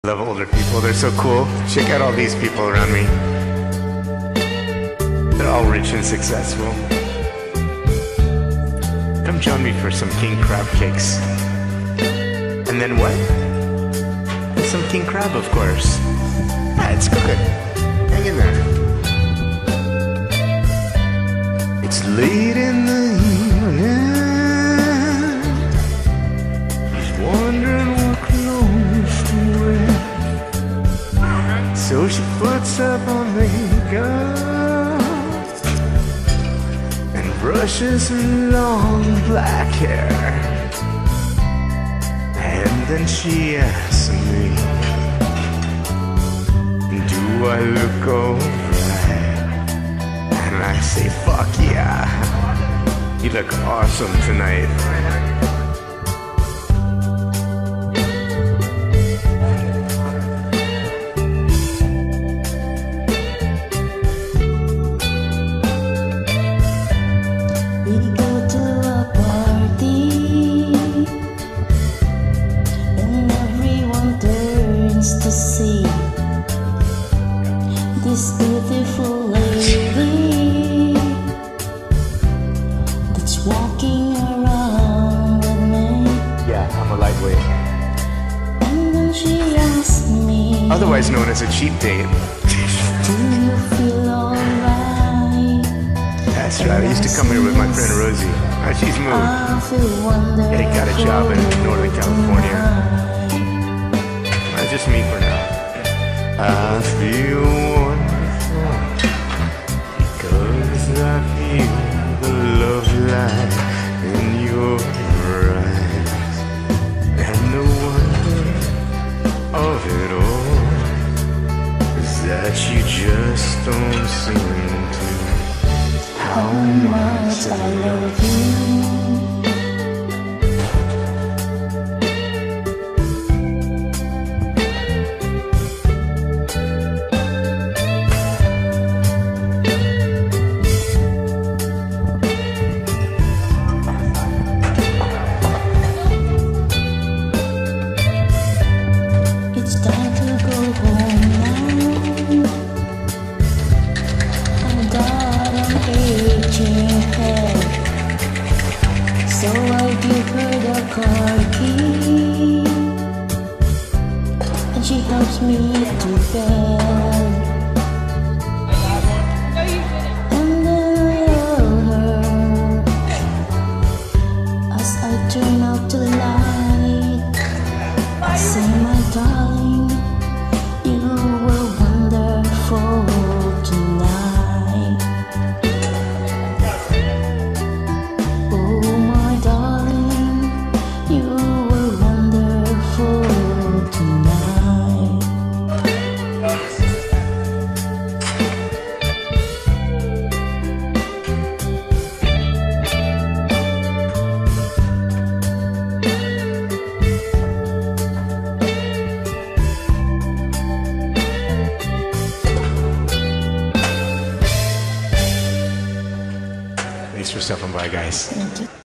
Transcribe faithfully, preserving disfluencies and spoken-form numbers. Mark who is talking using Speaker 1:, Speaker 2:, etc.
Speaker 1: Love older people, they're so cool. Check out all these people around me. They're all rich and successful. Come join me for some king crab cakes. And then what? And some king crab, of course. Yeah, it's cooking. Hang in there. It's late in the evening. He's wondering what clothes to wear. So she puts up on makeup and brushes her long black hair. And then she asks me, do I look alright? And I say, fuck yeah, you look awesome tonight.
Speaker 2: To see this beautiful lady that's walking around with me.
Speaker 1: Yeah, I'm a lightweight.
Speaker 2: And then she asked me,
Speaker 1: otherwise known as a cheap date.
Speaker 2: do you feel alright?
Speaker 1: That's right, I used to come here with my friend Rosie. Uh, she's moved.
Speaker 2: I feel wonderful.
Speaker 1: Yeah, got a job in Northern California. Just me for now. I feel wonderful because I feel the love light in your eyes, and the wonder of it all is that you just don't seem to
Speaker 2: how much I love you. It's time to go home now. I've got an aching head, so I give her the car key, and she helps me to bed. And then I hold her as I turn out the light. I say, my darling, you were wonderful tonight. Oh, my darling, you were wonderful tonight.
Speaker 1: Thanks for stopping by, guys.
Speaker 2: Thank you.